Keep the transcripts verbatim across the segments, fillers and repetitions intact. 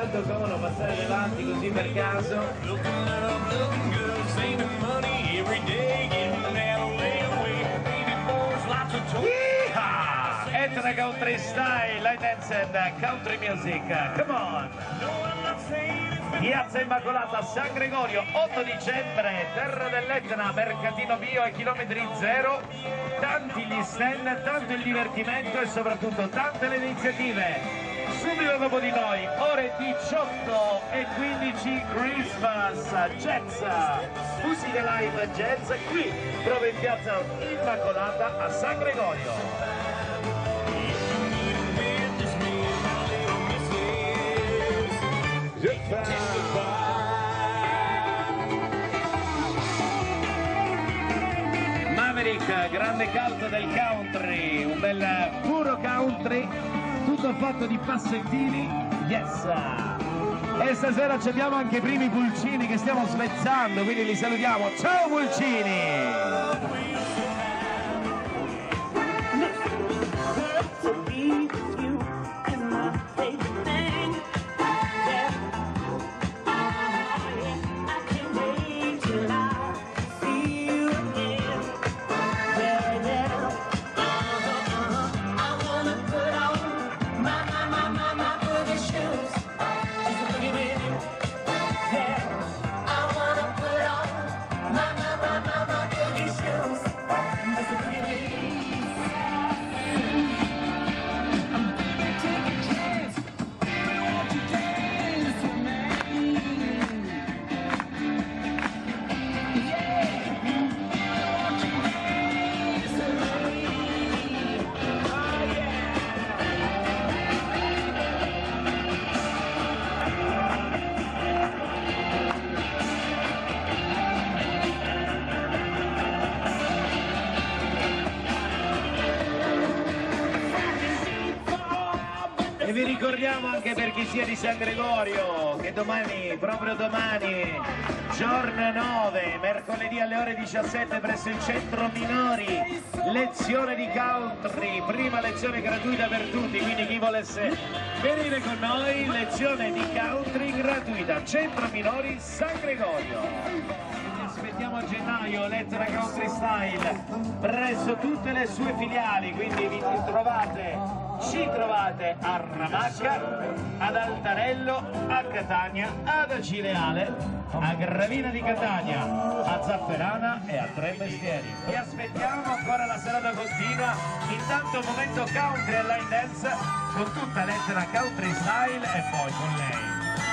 tanto comodo passare davanti così per caso. Etna Country Style, Line Dance and Country Music, come on! Piazza Immacolata, San Gregorio, otto dicembre, Terra dell'Etna, mercatino bio a chilometri zero, tanti gli stand, tanto il divertimento e soprattutto tante le iniziative. Subito dopo di noi, ore diciotto e quindici, Christmas Jazz, musica live jazz, qui proprio in Piazza Immacolata a San Gregorio. Maverick, grande caldo del country, un bel puro country, tutto fatto di passettini, yes! E stasera abbiamo anche i primi pulcini che stiamo svezzando, quindi li salutiamo. Ciao pulcini! E vi ricordiamo anche per chi sia di San Gregorio che domani, proprio domani, giorno nove, mercoledì alle ore diciassette presso il centro minori, lezione di country, prima lezione gratuita per tutti, quindi chi volesse venire con noi, lezione di country gratuita, centro minori San Gregorio. Aspettiamo a gennaio l'Etna Country Style presso tutte le sue filiali, quindi vi trovate, ci trovate a Ramacca, ad Altarello, a Catania, ad Acireale, a Gravina di Catania, a Zafferana e a Tre Mestieri. Vi aspettiamo, ancora la serata continua, intanto un momento country e line dance con tutta l'Etna Country Style e poi con lei.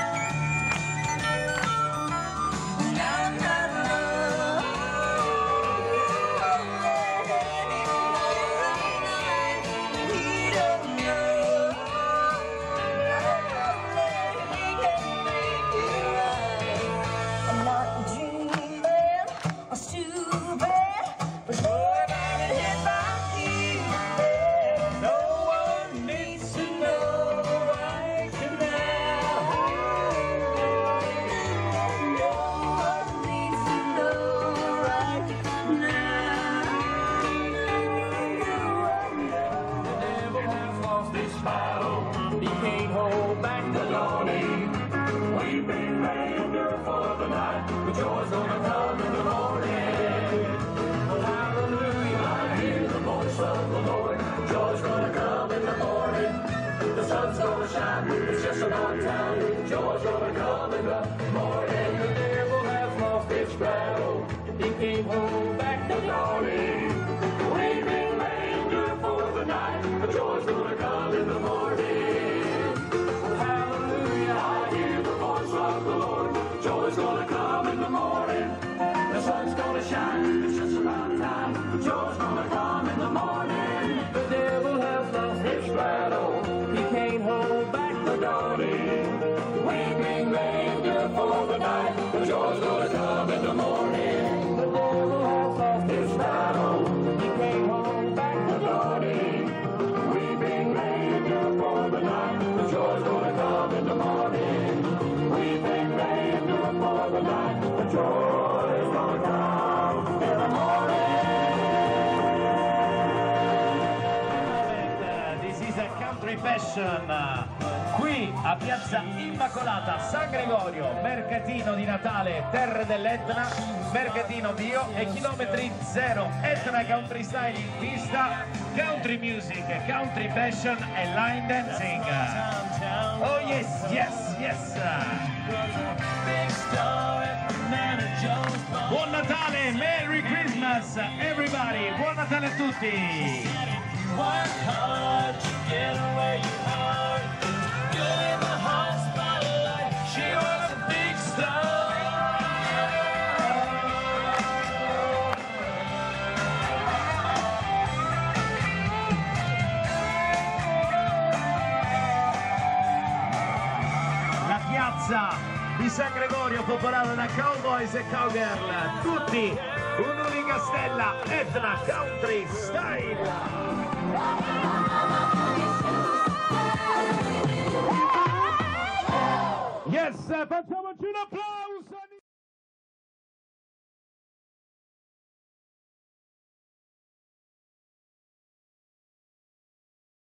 It's just a long time. Joy's gonna come in the morning. The devil has lost its battle. He came home back to glory. We've been laying good for the night. The joy's gonna come in the morning. Hallelujah, I hear the voice of the Lord. Joy's gonna come in the morning. The sun's gonna shine. It's just about time. The joy's gonna come in the morning. The devil has lost its battle. He came home back to glory. We've been laying good for the night. The joy's gonna come in the morning. The devil has lost his battle. He came home back to glory. We've been laying good for the night. The joy's gonna come in the morning. We've been laying good for the night. The joy's gonna come in the morning. This is a country fashion. Qui a Piazza Immacolata San Gregorio, mercatino di Natale Terre dell'Etna, mercatino bio e chilometri zero. Etna Country Style in pista, country music, country fashion e line dancing. Oh yes, yes, yes. Buon Natale, Merry Christmas everybody, buon Natale a tutti. La piazza di San Gregorio popolata da cowboys e cowgirl, tutti un'unica stella, Etna Country Style. Yes, facciamoci un applauso!